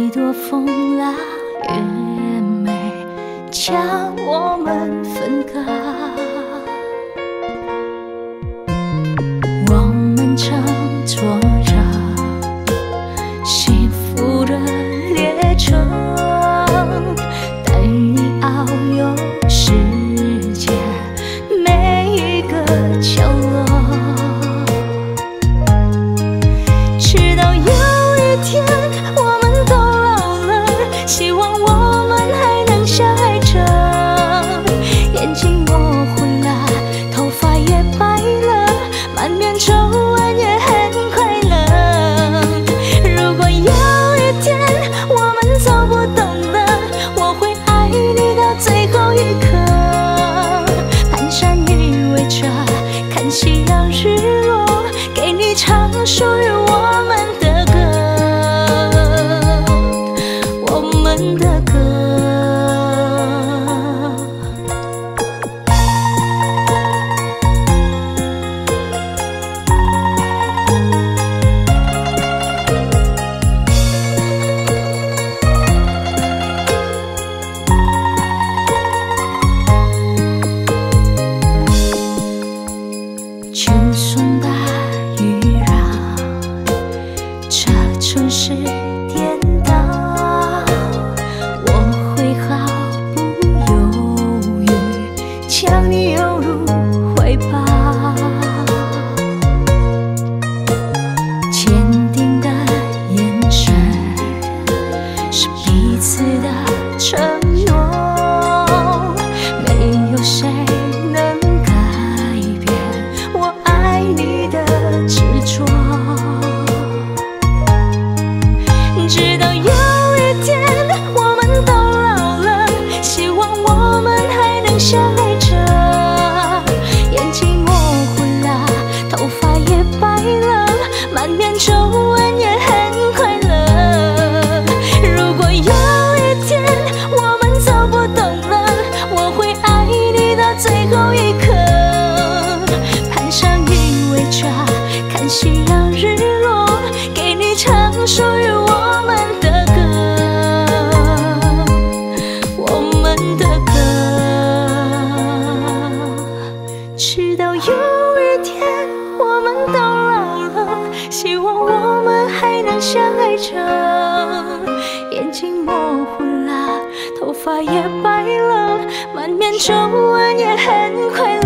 一朵风拉月眉，将我们分开。我们乘坐着幸福的列车，带你遨游世界每一个角落。直到有一天我们都老了，希望我们还能相爱着。眼睛模糊了，头发也白了，满面皱纹也很快乐。如果有一天我们走不动了，我会爱你到最后一刻。蹒跚依偎着，看夕阳日落，给你唱属于我们的歌，我们的歌。就算大雨让这城市颠倒，我会毫不犹豫将你拥入怀抱。坚定的眼神是彼此的承诺，没有谁能改变我爱你的执着。直到有一天我们都老了，希望我们还能相爱着。眼睛模糊了，头发也白了，满面皱纹也很快乐。如果有一天我们走不动了，我会爱你到最后一刻。蹒跚依偎着，看夕阳日落，给你唱属于我们的歌，我们的歌。直到有一天我们都老了，希望我们还能相爱着。眼睛模糊了，头发也白了，满面皱纹也很快乐。